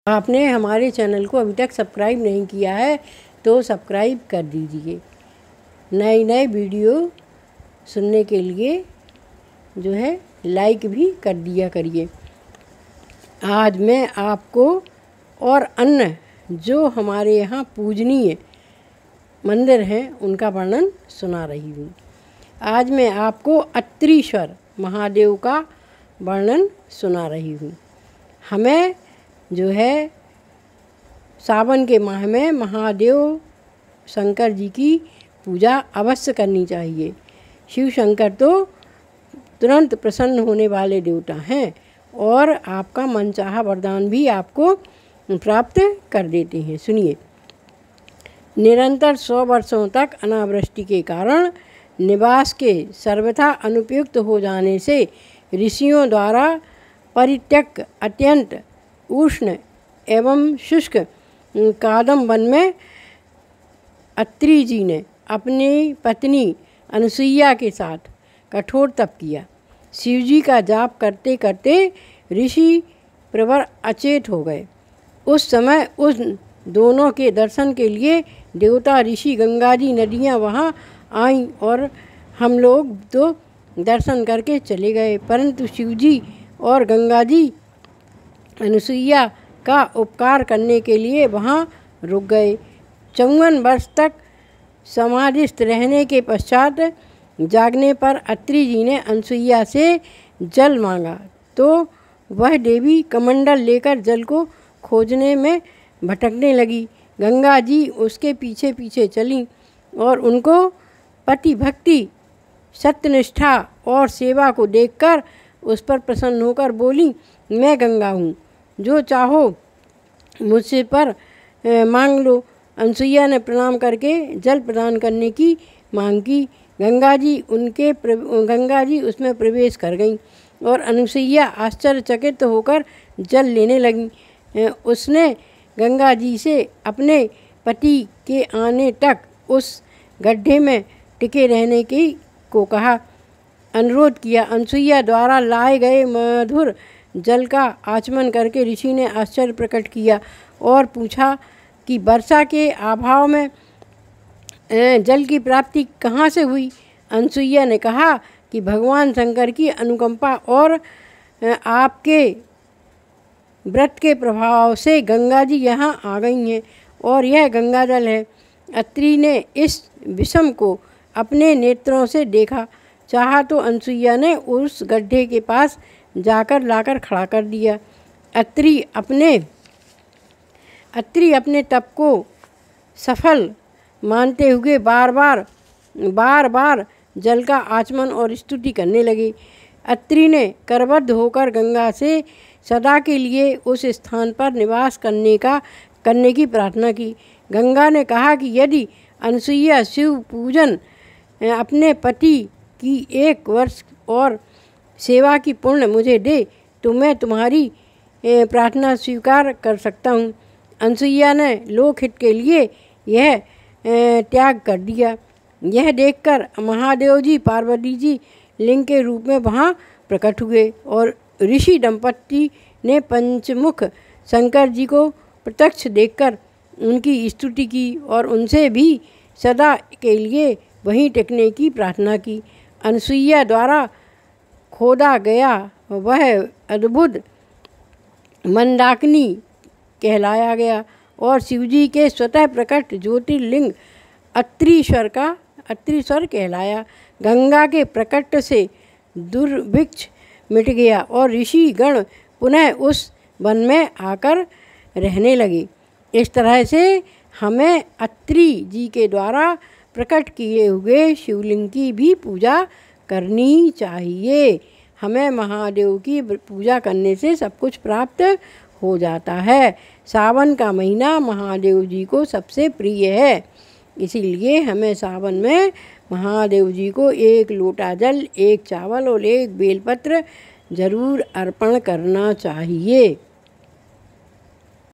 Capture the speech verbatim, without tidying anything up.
आपने हमारे चैनल को अभी तक सब्सक्राइब नहीं किया है तो सब्सक्राइब कर दीजिए। नए नए वीडियो सुनने के लिए जो है लाइक भी कर दिया करिए। आज मैं आपको और अन्य जो हमारे यहाँ पूजनीय मंदिर हैं उनका वर्णन सुना रही हूँ। आज मैं आपको अत्रीश्वर महादेव का वर्णन सुना रही हूँ। हमें जो है सावन के माह में महादेव शंकर जी की पूजा अवश्य करनी चाहिए। शिव शंकर तो तुरंत प्रसन्न होने वाले देवता हैं और आपका मनचाहा वरदान भी आपको प्राप्त कर देते हैं। सुनिए, निरंतर सौ वर्षों तक अनावृष्टि के कारण निवास के सर्वथा अनुपयुक्त हो जाने से ऋषियों द्वारा परित्यक्त अत्यंत उष्ण एवं शुष्क कादम वन में अत्रि जी ने अपनी पत्नी अनुसुईया के साथ कठोर तप किया। शिवजी का जाप करते करते ऋषि प्रवर अचेत हो गए। उस समय उस दोनों के दर्शन के लिए देवता ऋषि गंगा जी नदियाँ वहाँ आईं और हम लोग तो दर्शन करके चले गए, परंतु शिवजी और गंगा जी अनुसुईया का उपकार करने के लिए वहाँ रुक गए। चौवन वर्ष तक समाधिस्थ रहने के पश्चात जागने पर अत्रि जी ने अनुसुईया से जल मांगा तो वह देवी कमंडल लेकर जल को खोजने में भटकने लगी। गंगा जी उसके पीछे पीछे चलीं और उनको पति भक्ति, सत्यनिष्ठा और सेवा को देखकर उस पर प्रसन्न होकर बोली, मैं गंगा हूँ, जो चाहो मुझसे पर मांग लो। अनुसुईया ने प्रणाम करके जल प्रदान करने की मांग की। गंगा जी उनके गंगा जी उसमें प्रवेश कर गईं और अनुसुईया आश्चर्यचकित होकर जल लेने लगीं। उसने गंगा जी से अपने पति के आने तक उस गड्ढे में टिके रहने की को कहा, अनुरोध किया। अनुसुईया द्वारा लाए गए मधुर जल का आचमन करके ऋषि ने आश्चर्य प्रकट किया और पूछा कि वर्षा के अभाव में जल की प्राप्ति कहाँ से हुई। अनुसुईया ने कहा कि भगवान शंकर की अनुकंपा और आपके व्रत के प्रभाव से गंगा जी यहाँ आ गई हैं और यह गंगा जल है। अत्रि ने इस विषम को अपने नेत्रों से देखा। चाहा तो अनुसुईया ने उस गड्ढे के पास जाकर लाकर खड़ा कर दिया। अत्रि अपने अत्रि अपने तप को सफल मानते हुए बार बार बार बार जल का आचमन और स्तुति करने लगे। अत्रि ने करबद्ध होकर गंगा से सदा के लिए उस स्थान पर निवास करने का करने की प्रार्थना की। गंगा ने कहा कि यदि अनुसुईया शिव पूजन अपने पति की एक वर्ष और सेवा की पुण्य मुझे दे तो मैं तुम्हारी प्रार्थना स्वीकार कर सकता हूँ। अनुसुईया ने लोकहित के लिए यह त्याग कर दिया। यह देखकर महादेव जी पार्वती जी लिंग के रूप में वहाँ प्रकट हुए और ऋषि दंपति ने पंचमुख शंकर जी को प्रत्यक्ष देखकर उनकी स्तुति की और उनसे भी सदा के लिए वहीं टिकने की प्रार्थना की। अनुसुईया द्वारा खोदा गया वह अद्भुत मंदाकिनी कहलाया गया और शिवजी के स्वतः प्रकट ज्योतिर्लिंग अत्रीश्वर का अत्रीश्वर कहलाया। गंगा के प्रकट से दुर्भिक्ष मिट गया और ऋषि गण पुनः उस वन में आकर रहने लगे। इस तरह से हमें अत्रि जी के द्वारा प्रकट किए हुए शिवलिंग की भी पूजा करनी चाहिए। हमें महादेव की पूजा करने से सब कुछ प्राप्त हो जाता है। सावन का महीना महादेव जी को सबसे प्रिय है, इसीलिए हमें सावन में महादेव जी को एक लोटा जल, एक चावल और एक बेलपत्र जरूर अर्पण करना चाहिए।